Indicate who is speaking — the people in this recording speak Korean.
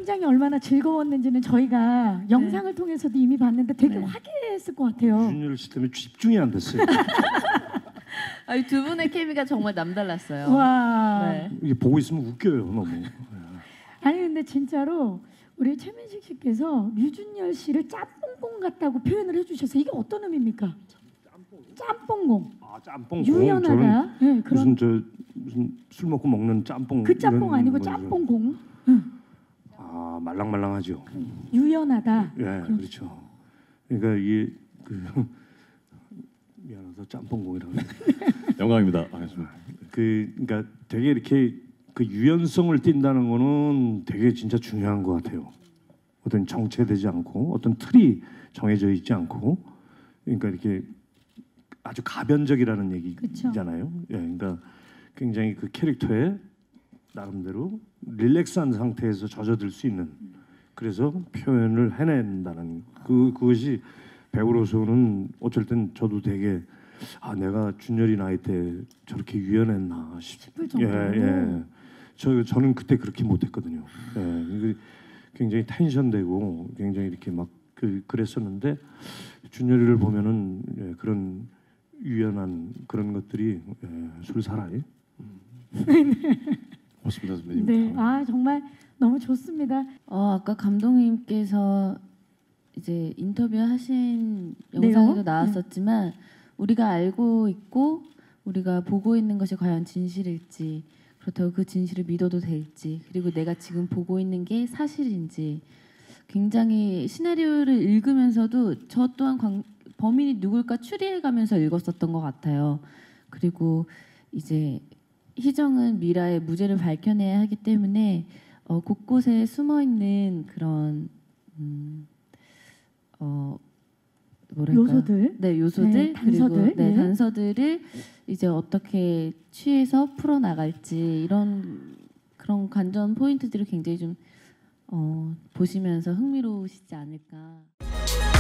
Speaker 1: 현장이 얼마나 즐거웠는지는 저희가 영상을 통해서도 이미 봤는데 되게 화기애애했을 것 같아요.
Speaker 2: 유준열 씨 때문에 집중이 안 됐어요.
Speaker 3: 아니, 두 분의 케미가 정말 남달랐어요.
Speaker 1: 와.
Speaker 3: 네.
Speaker 2: 이게 보고 있으면 웃겨요 너무.
Speaker 1: 아니 근데 진짜로 우리 최민식 씨께서 류준열 씨를 짬뽕공 같다고 표현을 해주셔서 이게 어떤 의미입니까? 짬뽕공.
Speaker 2: 아 짬뽕.
Speaker 1: 유연하다. 네, 그런
Speaker 2: 무슨 술 먹고 먹는 짬뽕.
Speaker 1: 그 짬뽕 아니고
Speaker 2: 거죠.
Speaker 1: 짬뽕공.
Speaker 2: 아 말랑말랑하죠.
Speaker 1: 유연하다.
Speaker 2: 예, 그렇죠. 그러니까 이게 미안해서 짬뽕공이라고.
Speaker 4: 영광입니다. 알겠습니다.
Speaker 2: 그러니까 되게 이렇게 그 유연성을 띈다는 거는 되게 진짜 중요한 것 같아요. 어떤 정체되지 않고 어떤 틀이 정해져 있지 않고, 그러니까 이렇게 아주 가변적이라는 얘기잖아요. 예, 그러니까 굉장히 그 캐릭터에 나름대로 릴렉스한 상태에서 젖어들 수 있는, 그래서 표현을 해낸다는 그것이 배우로서는 어쩔 땐 저도 되게 내가 준열이 나이 때 저렇게 유연했나
Speaker 1: 싶을 정도로.
Speaker 2: 예. 저는 그때 그렇게 못했거든요. 예. 굉장히 텐션되고 굉장히 이렇게 막 그랬었는데 준열이를 보면은 그런 유연한 그런 것들이 술사라이.
Speaker 4: 고맙습니다, 선배님.
Speaker 1: 네, 정말 너무 좋습니다.
Speaker 3: 아까 감독님께서 이제 인터뷰하신 영상에도 나왔었지만 우리가 알고 있고 우리가 보고 있는 것이 과연 진실일지, 그렇다고 그 진실을 믿어도 될지, 그리고 내가 지금 보고 있는 게 사실인지, 굉장히 시나리오를 읽으면서도 저 또한 범인이 누굴까 추리해가면서 읽었었던 것 같아요. 그리고 이제 희정은 미라의 무죄를 밝혀내야 하기 때문에 곳곳에 숨어있는 그런 뭐랄까? 요소들, 요소들,
Speaker 1: 단서들,
Speaker 3: 그리고 단서들을 이제 어떻게 취해서 풀어 나갈지, 이런 그런 관전 포인트들을 굉장히 좀 보시면서 흥미로우시지 않을까.